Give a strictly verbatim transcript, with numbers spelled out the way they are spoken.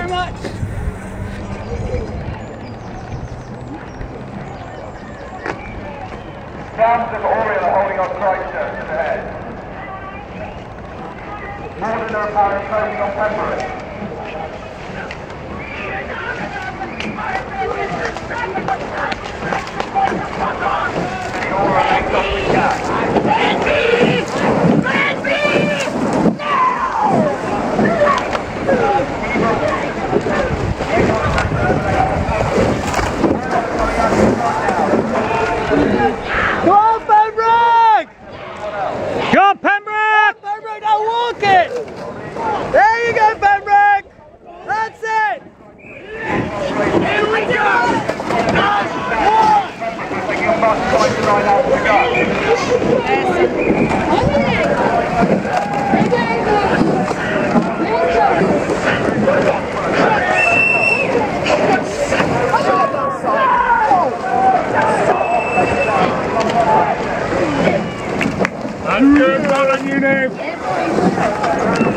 very much. Sounds of Oriel are holding on Christchurch ahead. Morden are apparently closing on Pembury. The Aura makes off with Jack. Come on, Pembroke! Go on, Pembroke! Pembroke, now walk it! There you go, Pembroke! That's it! Here we go! That's good, well done, you name.